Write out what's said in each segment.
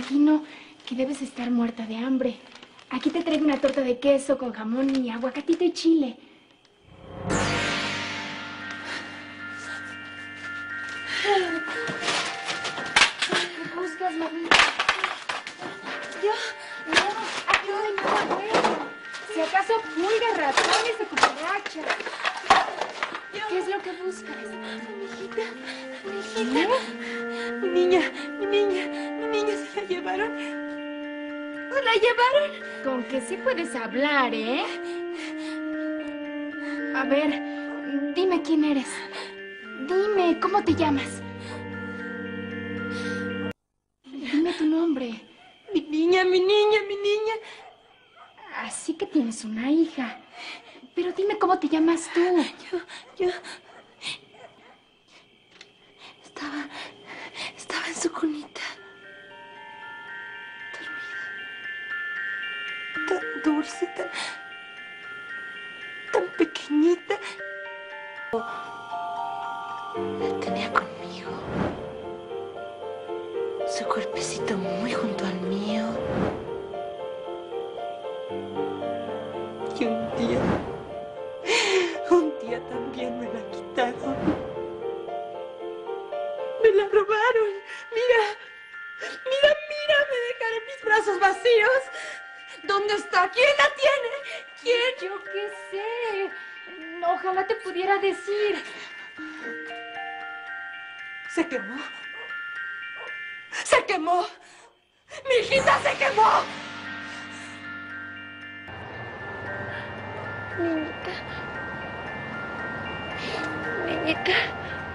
imagino que debes estar muerta de hambre. Aquí te traigo una torta de queso con jamón y aguacatito y chile. ¿Qué buscas, mamita? No, aquí no hay nada bueno. Si acaso pulgas, ratones o cucarachas. ¿Qué es lo que buscas? Mi hijita. Mi niña, ¿se la llevaron? ¿Se la llevaron? Con que sí puedes hablar, ¿eh? A ver, dime quién eres. Dime, ¿cómo te llamas? Dime tu nombre. Mi niña. Así que tienes una hija. Pero dime cómo te llamas tú. Yo... Estaba en su cunita. Dormida. Tan dulce, tan pequeñita. La tenía conmigo. Su cuerpecito muy junto al mío. Y un día también me la quitaron. Me la robaron. Mira, me dejaron mis brazos vacíos. ¿Dónde está? ¿Quién la tiene? ¿Quién? Yo qué sé. Ojalá te pudiera decir. Se quemó. ¡Se quemó! ¡Mi hijita se quemó! Niñita.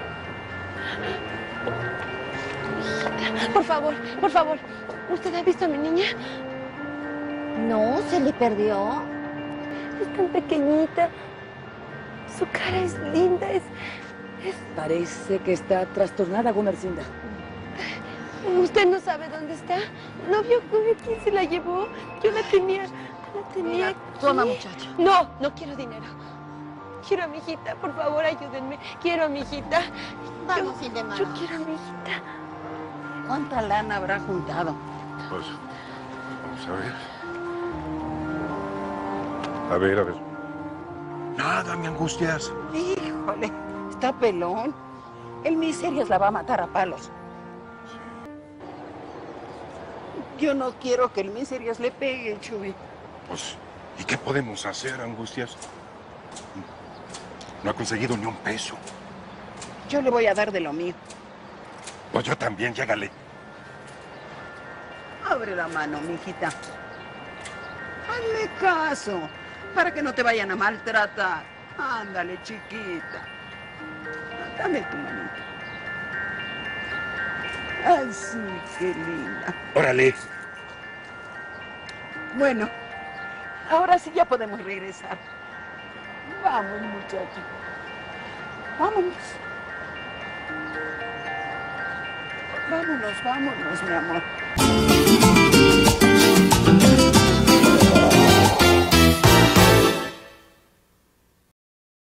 Por favor. ¿Usted ha visto a mi niña? No, se le perdió. Es tan pequeñita. Su cara es linda, es... Parece que está trastornada, Gumersinda. ¿Usted no sabe dónde está? ¿No vio quién se la llevó? Yo la tenía Mira, aquí. toma, muchacho. No quiero dinero. Quiero a mi hijita, por favor, ayúdenme. Quiero a mi hijita. Vamos, Ildemaro. Yo quiero a mi hijita. ¿Cuánta lana habrá juntado? Pues, vamos a ver. A ver. Nada, mi Angustias. Híjole, está pelón. El Miserias la va a matar a palos. Yo no quiero que el Miserias le pegue, Chuy. Pues, ¿y qué podemos hacer, Angustias? No ha conseguido ni un peso. Yo le voy a dar de lo mío. Pues yo también, llégale. Abre la mano, mijita. Hazle caso, para que no te vayan a maltratar. Ándale, chiquita. Dame tu manita. Así, qué linda. Órale. Bueno, ahora sí ya podemos regresar. Vamos, muchacho. Vámonos. Vámonos, mi amor.